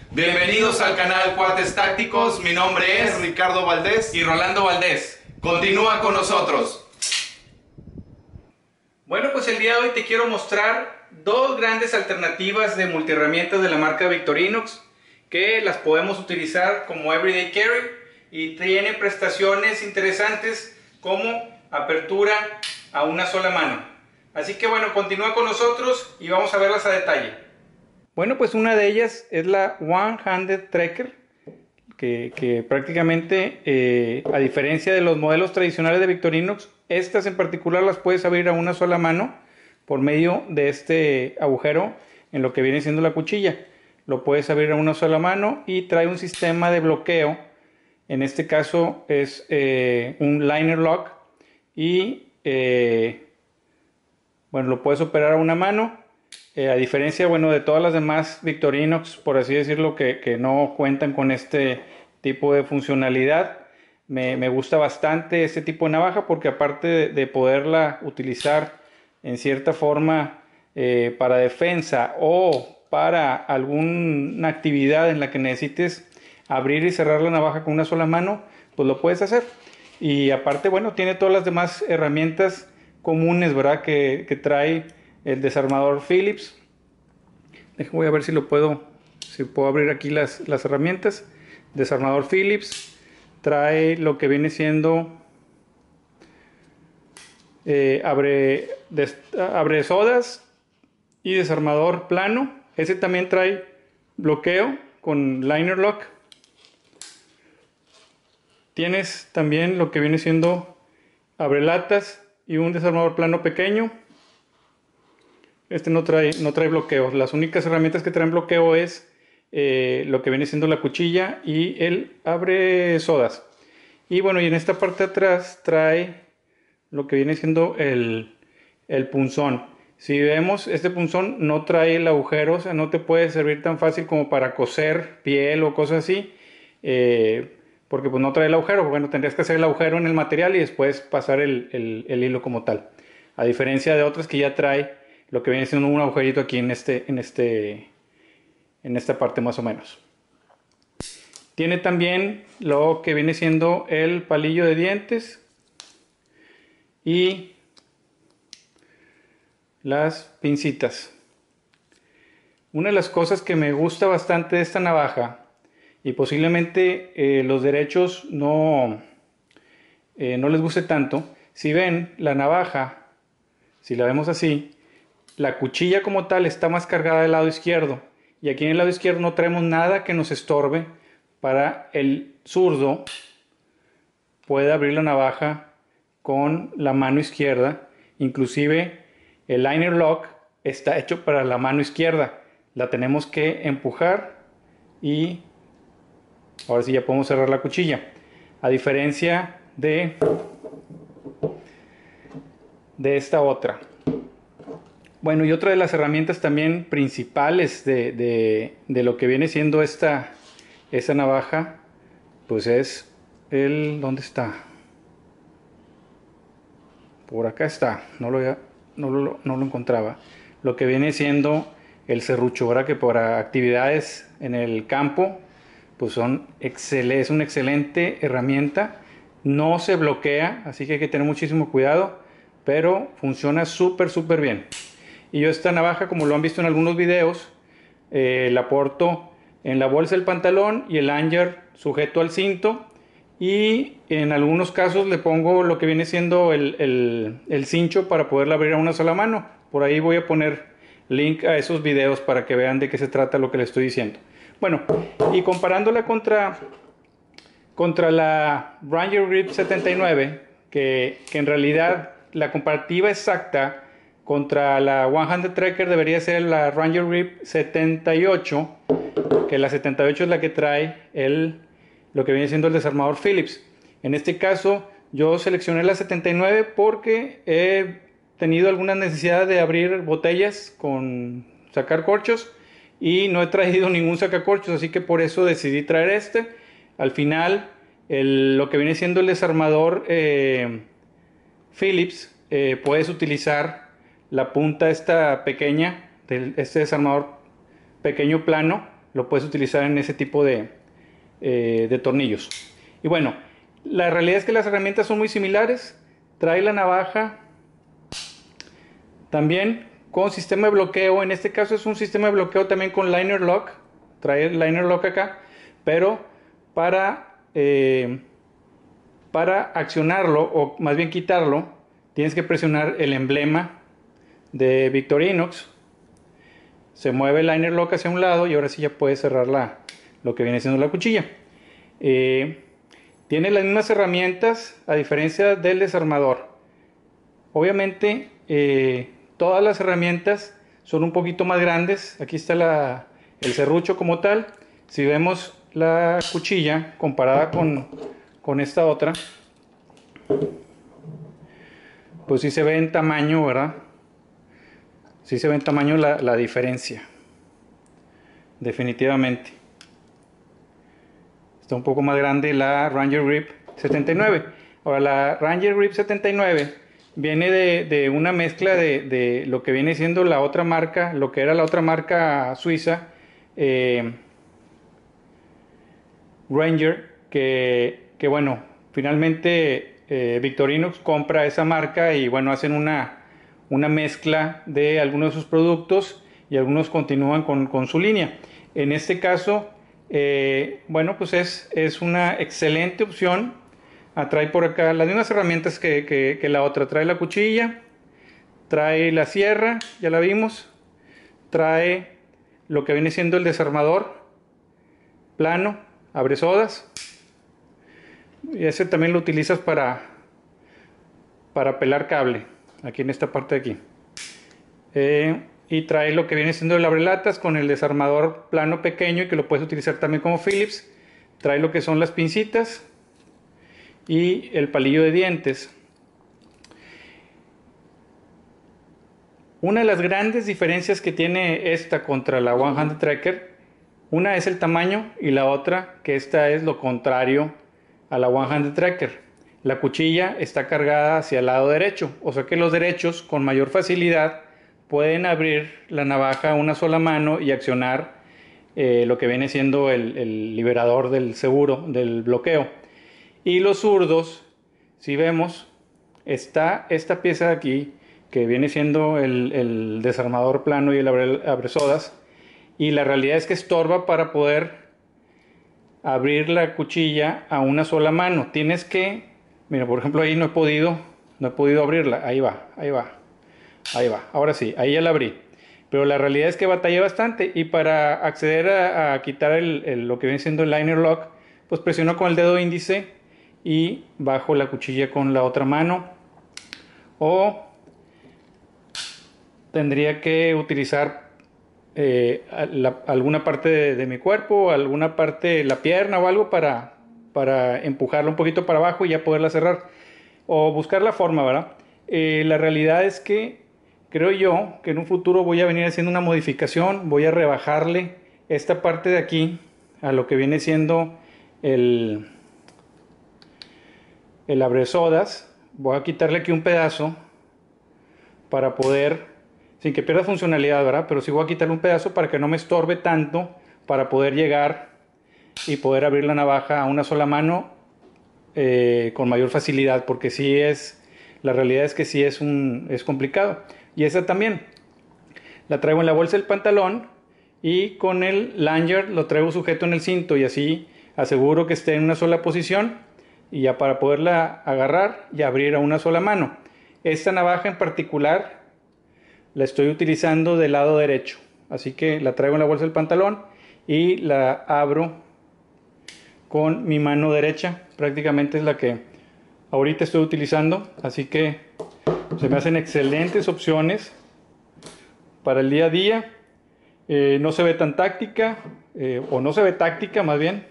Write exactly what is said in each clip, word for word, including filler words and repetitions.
Bienvenidos al canal Cuates Tácticos. Mi nombre es Ricardo Valdés y Rolando Valdés. Continúa con nosotros. Bueno, pues el día de hoy te quiero mostrar dos grandes alternativas de multiherramientas de la marca Victorinox que las podemos utilizar como everyday carry y tienen prestaciones interesantes como apertura a una sola mano. Así que bueno, continúa con nosotros y vamos a verlas a detalle. Bueno, pues una de ellas es la One Handed Trekker, que, que prácticamente, eh, a diferencia de los modelos tradicionales de Victorinox, estas en particular las puedes abrir a una sola mano por medio de este agujero en lo que viene siendo la cuchilla. Lo puedes abrir a una sola mano y trae un sistema de bloqueo. En este caso es eh, un liner lock y eh, bueno, lo puedes operar a una mano. Eh, a diferencia, bueno, de todas las demás Victorinox, por así decirlo, que, que no cuentan con este tipo de funcionalidad, me, me gusta bastante este tipo de navaja porque aparte de, de poderla utilizar en cierta forma eh, para defensa o para alguna actividad en la que necesites abrir y cerrar la navaja con una sola mano, pues lo puedes hacer. Y aparte, bueno, tiene todas las demás herramientas comunes, ¿verdad? Que, que trae el desarmador Phillips. Voy a ver si lo puedo, si puedo abrir aquí las, las herramientas. Desarmador Phillips. Trae lo que viene siendo eh, abre, des, abre sodas y desarmador plano. Ese también trae bloqueo con liner lock. Tienes también lo que viene siendo abre latas y un desarmador plano pequeño. Este no trae, no trae bloqueo. Las únicas herramientas que traen bloqueo es eh, lo que viene siendo la cuchilla y el abre sodas. Y bueno, y en esta parte de atrás trae lo que viene siendo el, el punzón. Si vemos, este punzón no trae el agujero, o sea, no te puede servir tan fácil como para coser piel o cosas así, eh, porque pues no trae el agujero. Bueno, tendrías que hacer el agujero en el material y después pasar el, el, el hilo como tal. A diferencia de otras que ya trae lo que viene siendo un agujerito aquí en, este, en, este, en esta parte más o menos. Tiene también lo que viene siendo el palillo de dientes y las pincitas. Una de las cosas que me gusta bastante de esta navaja, y posiblemente eh, los derechos no, eh, no les guste tanto, si ven la navaja, si la vemos así, la cuchilla como tal está más cargada del lado izquierdo y aquí en el lado izquierdo no traemos nada que nos estorbe para el zurdo puede abrir la navaja con la mano izquierda. Inclusive el liner lock está hecho para la mano izquierda, la tenemos que empujar y ahora sí ya podemos cerrar la cuchilla, a diferencia de de esta otra. Bueno, y otra de las herramientas también principales de, de, de lo que viene siendo esta, esta navaja, pues es el... ¿dónde está? Por acá está, no lo, no lo, no lo encontraba. Lo que viene siendo el serrucho, ¿verdad? Que para actividades en el campo, pues son excel, es una excelente herramienta. No se bloquea, así que hay que tener muchísimo cuidado, pero funciona súper, súper bien. Y yo esta navaja, como lo han visto en algunos videos, eh, la porto en la bolsa del pantalón y el lanyard sujeto al cinto. Y en algunos casos le pongo lo que viene siendo el, el, el cincho para poderla abrir a una sola mano. Por ahí voy a poner link a esos videos para que vean de qué se trata lo que les estoy diciendo. Bueno, y comparándola contra, contra la Ranger Grip setenta y nueve, que, que en realidad la comparativa exacta contra la One Handed Trekker debería ser la Ranger Grip setenta y ocho, que la setenta y ocho es la que trae el, lo que viene siendo el desarmador Phillips. En este caso yo seleccioné la setenta y nueve porque he tenido alguna necesidad de abrir botellas con sacar corchos y no he traído ningún sacacorchos, así que por eso decidí traer este. Al final el, lo que viene siendo el desarmador eh, Phillips, eh, puedes utilizar la punta esta pequeña, de este desarmador pequeño plano, lo puedes utilizar en ese tipo de, eh, de tornillos. Y bueno, la realidad es que las herramientas son muy similares. Trae la navaja también con sistema de bloqueo. En este caso es un sistema de bloqueo también con liner lock. Trae el liner lock acá, pero para, eh, para accionarlo, o más bien quitarlo, tienes que presionar el emblema de Victorinox. Se mueve el liner lock hacia un lado y ahora sí ya puedes cerrar la, lo que viene siendo la cuchilla. Eh, tiene las mismas herramientas a diferencia del desarmador. Obviamente eh, todas las herramientas son un poquito más grandes. Aquí está la, el serrucho como tal. Si vemos la cuchilla comparada con, con esta otra, pues sí se ve en tamaño, ¿verdad? Sí se ve en tamaño la, la diferencia. Definitivamente. Está un poco más grande la Ranger Grip setenta y nueve. Ahora la Ranger Grip setenta y nueve viene de, de una mezcla de, de lo que viene siendo la otra marca, lo que era la otra marca suiza, eh, Ranger, que, que bueno, finalmente eh, Victorinox compra esa marca y bueno, hacen una, una mezcla de algunos de sus productos y algunos continúan con, con su línea. En este caso, eh, bueno, pues es, es una excelente opción. Ah, trae por acá las mismas herramientas que, que, que la otra. Trae la cuchilla, trae la sierra, ya la vimos, trae lo que viene siendo el desarmador plano, abre sodas, y ese también lo utilizas para, para pelar cable, aquí en esta parte de aquí. Eh, y trae lo que viene siendo el abrelatas con el desarmador plano pequeño y que lo puedes utilizar también como Phillips. Trae lo que son las pincitas y el palillo de dientes. Una de las grandes diferencias que tiene esta contra la One Handed Tracker, una es el tamaño y la otra que esta es lo contrario a la One Handed Tracker. La cuchilla está cargada hacia el lado derecho, o sea que los derechos con mayor facilidad pueden abrir la navaja a una sola mano y accionar eh, lo que viene siendo el, el liberador del seguro, del bloqueo. Y los zurdos, si vemos, está esta pieza de aquí que viene siendo el, el desarmador plano y el abre, abresodas, y la realidad es que estorba para poder abrir la cuchilla a una sola mano. Tienes que, mira, por ejemplo, ahí no he podido, no he podido abrirla. Ahí va, ahí va, ahí va. Ahora sí, ahí ya la abrí. Pero la realidad es que batallé bastante y para acceder a, a quitar el, el, lo que viene siendo el liner lock, pues presiono con el dedo índice y bajo la cuchilla con la otra mano, o tendría que utilizar eh, la, alguna parte de, de mi cuerpo, alguna parte, la pierna o algo para, para empujarla un poquito para abajo y ya poderla cerrar, o buscar la forma, ¿verdad? Eh, la realidad es que creo yo que en un futuro voy a venir haciendo una modificación, voy a rebajarle esta parte de aquí a lo que viene siendo el, el abresodas. Voy a quitarle aquí un pedazo para poder, sin que pierda funcionalidad, ¿verdad? Pero sí voy a quitarle un pedazo para que no me estorbe tanto, para poder llegar y poder abrir la navaja a una sola mano eh, con mayor facilidad, porque sí es, la realidad es que sí es, un, es complicado. Y esa también la traigo en la bolsa del pantalón y con el lanyard lo traigo sujeto en el cinto, y así aseguro que esté en una sola posición y ya para poderla agarrar y abrir a una sola mano. Esta navaja en particular la estoy utilizando del lado derecho, así que la traigo en la bolsa del pantalón y la abro con mi mano derecha. Prácticamente es la que ahorita estoy utilizando, así que se me hacen excelentes opciones para el día a día. Eh, no se ve tan táctica, eh, o no se ve táctica más bien.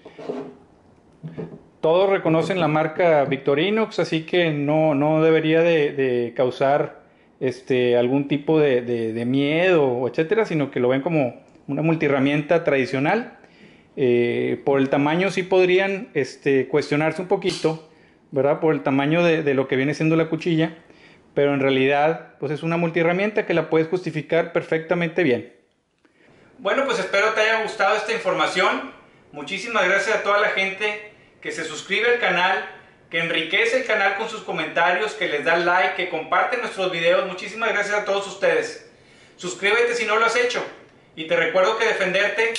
Todos reconocen la marca Victorinox, así que no, no debería de, de causar este, algún tipo de, de, de miedo, etcétera, sino que lo ven como una multiherramienta tradicional. Eh, por el tamaño sí podrían este, cuestionarse un poquito, ¿verdad? Por el tamaño de, de lo que viene siendo la cuchilla, pero en realidad pues es una multiherramienta que la puedes justificar perfectamente bien. Bueno, pues espero te haya gustado esta información. Muchísimas gracias a toda la gente que se suscribe al canal, que enriquece el canal con sus comentarios, que les da like, que comparte nuestros videos. Muchísimas gracias a todos ustedes. Suscríbete si no lo has hecho. Y te recuerdo que defenderte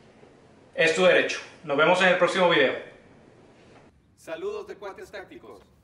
es tu derecho. Nos vemos en el próximo video. Saludos de Cuates Tácticos.